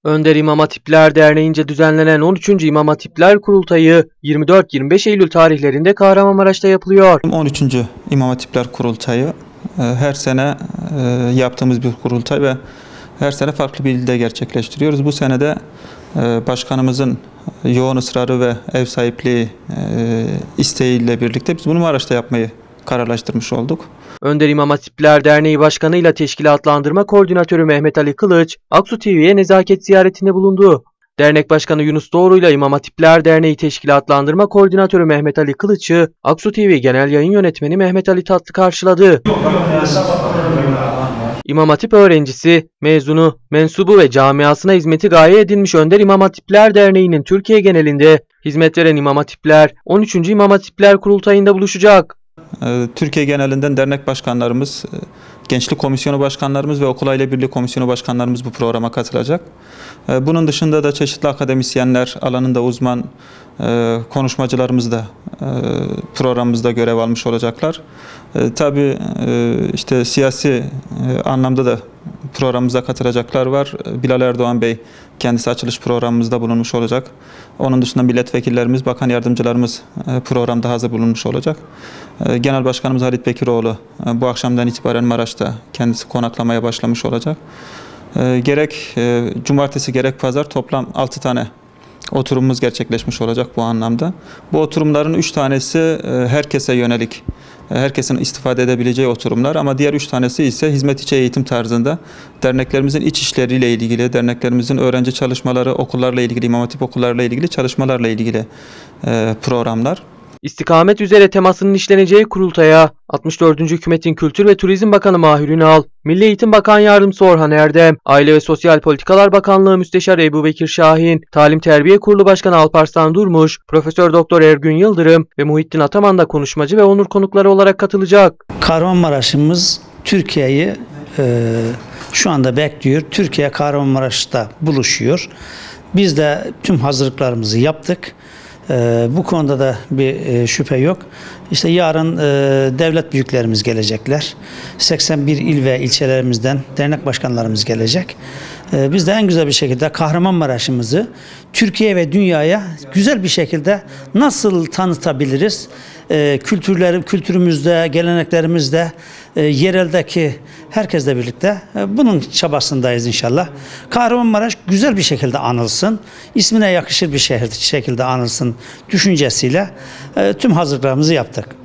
Önder İmam Hatipler Derneği'nce düzenlenen 13. İmam Hatipler Kurultayı 24-25 Eylül tarihlerinde Kahramanmaraş'ta yapılıyor. 13. İmam Hatipler Kurultayı her sene yaptığımız bir kurultay ve her sene farklı bir ilde gerçekleştiriyoruz. Bu sene de başkanımızın yoğun ısrarı ve ev sahipliği isteğiyle birlikte biz bunu Maraş'ta yapmayı kararlaştırmış olduk. Önder İmam Hatipler Derneği Başkanı ile Teşkilatlandırma Koordinatörü Mehmet Ali Kılıç, Aksu TV'ye nezaket ziyaretinde bulundu. Dernek Başkanı Yunus Doğru ile İmam Hatipler Derneği Teşkilatlandırma Koordinatörü Mehmet Ali Kılıç'ı Aksu TV Genel Yayın Yönetmeni Mehmet Ali Tatlı karşıladı. İmam Hatip öğrencisi, mezunu, mensubu ve camiasına hizmeti gaye edinmiş Önder İmam Hatipler Derneği'nin Türkiye genelinde hizmet veren İmam Hatipler 13. İmam Hatipler Kurultayı'nda buluşacak. Türkiye genelinden dernek başkanlarımız, gençlik komisyonu başkanlarımız ve okul aile birliği komisyonu başkanlarımız bu programa katılacak. Bunun dışında da çeşitli akademisyenler, alanında uzman konuşmacılarımız da programımızda görev almış olacaklar. Tabii işte siyasi anlamda da programımıza katılacaklar var. Bilal Erdoğan Bey kendisi açılış programımızda bulunmuş olacak. Onun dışında milletvekillerimiz, bakan yardımcılarımız programda hazır bulunmuş olacak. Genel Başkanımız Halit Bekiroğlu bu akşamdan itibaren Maraş'ta kendisi konaklamaya başlamış olacak. Gerek cumartesi gerek pazar toplam 6 tane oturumumuz gerçekleşmiş olacak bu anlamda. Bu oturumların 3 tanesi herkese yönelik, herkesin istifade edebileceği oturumlar ama diğer 3 tanesi ise hizmet içi eğitim tarzında derneklerimizin iç işleriyle ilgili, derneklerimizin öğrenci çalışmaları, okullarla ilgili, İmam Hatip okullarla ilgili çalışmalarla ilgili programlar. İstikamet üzere temasının işleneceği kurultaya 64. Hükümetin Kültür ve Turizm Bakanı Mahir Ünal, Milli Eğitim Bakan Yardımcısı Orhan Erdem, Aile ve Sosyal Politikalar Bakanlığı Müsteşarı Ebubekir Şahin, Talim Terbiye Kurulu Başkanı Alparslan Durmuş, Profesör Doktor Ergün Yıldırım ve Muhittin Ataman da konuşmacı ve onur konukları olarak katılacak. Kahramanmaraş'ımız Türkiye'yi şu anda bekliyor. Türkiye Kahramanmaraş'ta buluşuyor. Biz de tüm hazırlıklarımızı yaptık. Bu konuda da bir şüphe yok. İşte yarın devlet büyüklerimiz gelecekler. 81 il ve ilçelerimizden dernek başkanlarımız gelecek. Biz de en güzel bir şekilde Kahramanmaraş'ımızı Türkiye ve dünyaya güzel bir şekilde nasıl tanıtabiliriz? Kültürümüzde, geleneklerimizde, yereldeki herkesle birlikte bunun çabasındayız inşallah. Kahramanmaraş güzel bir şekilde anılsın, ismine yakışır bir şekilde anılsın düşüncesiyle tüm hazırlıklarımızı yaptık.